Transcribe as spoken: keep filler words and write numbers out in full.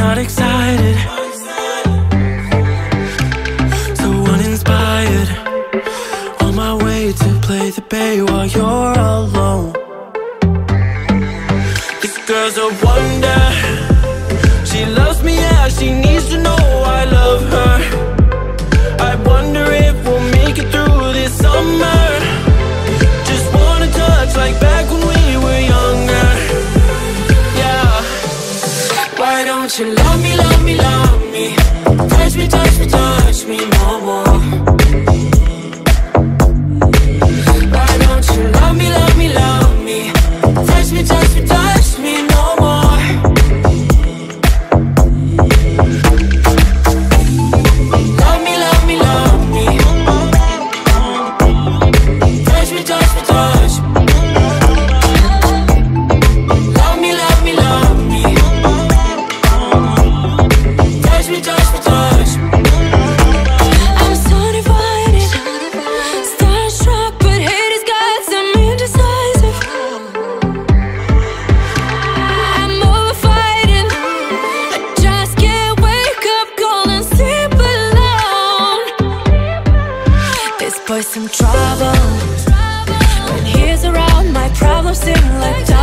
not excited, so uninspired. On my way to play the bay while you're alone. This girl's a wonder. She loves me, yeah, she needs to know I love her. I wonder if we'll make it through this summer. Just wanna touch like back when we were younger. Yeah. Why don't you love me, love me, love me? Touch me, touch me, touch me no more. Why don't you love me, love me, love me? Touch me, touch me, touch me no more. Love me, love me, love me. Touch me, touch me, touch me. Love me, love me, love me. Touch me, touch me, touch me. I'm so divided, starstruck, but hate has got some indecisive. I'm over fighting, I just can't wake up cold and sleep alone. This boy's some trouble. When he's around, my problems seem like